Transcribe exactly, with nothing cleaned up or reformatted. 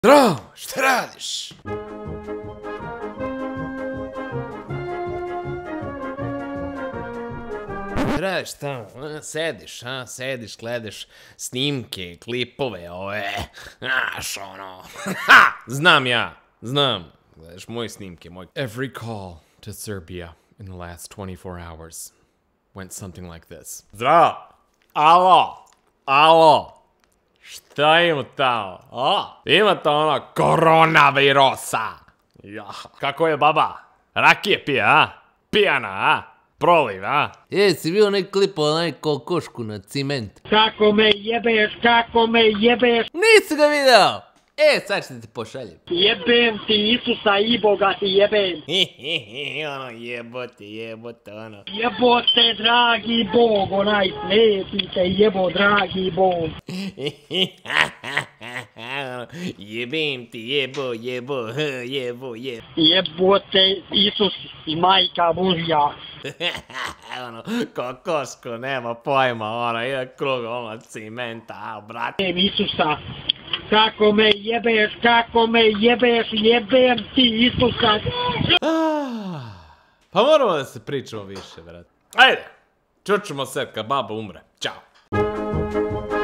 Zdravo, šta radiš? Radiš tamo, sediš, a, sediš, gledaš snimke, klipove, ove, znaš, ono, ha, znam ja, znam, gledaš moje snimke, moj... Every call to Serbia in the last twenty-four hours went something like this. Zdravo, alo, alo, šta ima tamo, a? Imate ono koronavirusa. Ja. Kako je baba? Rakije pije, a? Pijana, a? Proliv, a? E, si vidio onaj klip o onaj kokošku na ciment? Kako me jebeš, kako me jebeš. Nisi ga video! E, sad ću ti pošaljem. Jebem ti Isusa i Boga ti jebem. Ono, jebote, jebote, ono. Jebote, dragi Bog, onaj sveti te jebo, dragi Bog. Jebem ti, jebo, jebo, jebo, jebo. Jebote, Isus i majka Božja. Ono, kokoško, nema pojma, ono, ide krug, ono, cimenta, a, brate. Jebem Isusa. Kako me jebeš, kako me jebeš, jebem ti Isusa. Pa moramo da se pričamo više, brate. Ajde, čućemo se kad baba umre. Ćao.